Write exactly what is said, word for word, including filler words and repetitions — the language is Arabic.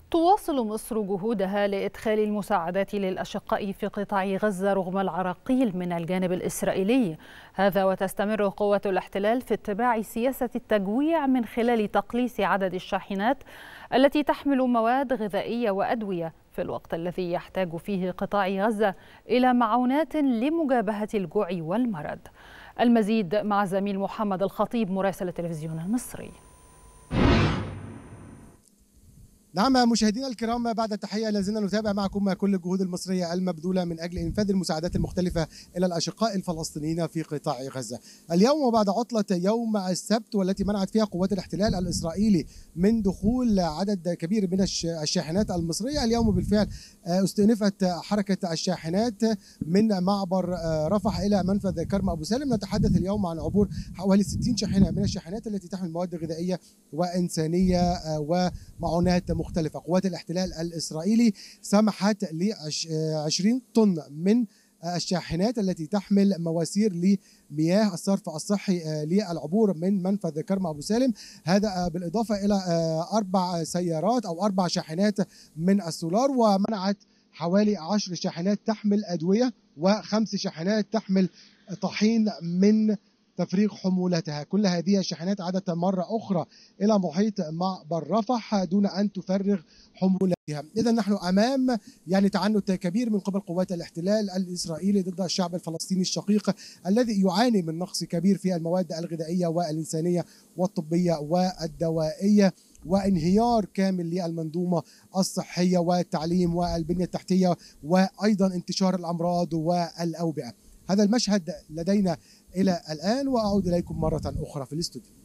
تواصل مصر جهودها لإدخال المساعدات للأشقاء في قطاع غزة رغم العراقيل من الجانب الإسرائيلي، هذا وتستمر قوة الاحتلال في اتباع سياسة التجويع من خلال تقليص عدد الشاحنات التي تحمل مواد غذائية وأدوية في الوقت الذي يحتاج فيه قطاع غزة إلى معونات لمجابهة الجوع والمرض. المزيد مع زميل محمد الخطيب مراسل التلفزيون المصري. نعم مشاهدينا الكرام، بعد التحية لازلنا نتابع معكم كل الجهود المصرية المبذولة من أجل إنفاذ المساعدات المختلفة إلى الأشقاء الفلسطينيين في قطاع غزة. اليوم وبعد عطلة يوم السبت والتي منعت فيها قوات الاحتلال الإسرائيلي من دخول عدد كبير من الشاحنات المصرية، اليوم بالفعل استئنفت حركة الشاحنات من معبر رفح إلى منفذ كرم أبو سالم. نتحدث اليوم عن عبور حوالي ستين شاحنة من الشاحنات التي تحمل مواد غذائية وإنسانية ومعونات مختلفة. قوات الاحتلال الإسرائيلي سمحت ل عشرين طن من الشاحنات التي تحمل مواسير لمياه الصرف الصحي للعبور من منفذ كرم أبو سالم، هذا بالإضافة إلى أربع سيارات أو أربع شاحنات من السولار، ومنعت حوالي عشر شاحنات تحمل أدوية وخمس شاحنات تحمل طحين من تفريغ حمولتها. كل هذه الشاحنات عادت مرة أخرى إلى محيط معبر رفح دون أن تفرغ حمولتها. إذا نحن أمام يعني تعنت كبير من قبل قوات الاحتلال الإسرائيلي ضد الشعب الفلسطيني الشقيق الذي يعاني من نقص كبير في المواد الغذائية والإنسانية والطبية والدوائية، وانهيار كامل للمنظومة الصحية والتعليم والبنية التحتية، وأيضا انتشار الأمراض والأوبئة. هذا المشهد لدينا إلى الآن، وأعود إليكم مرة أخرى في الاستوديو.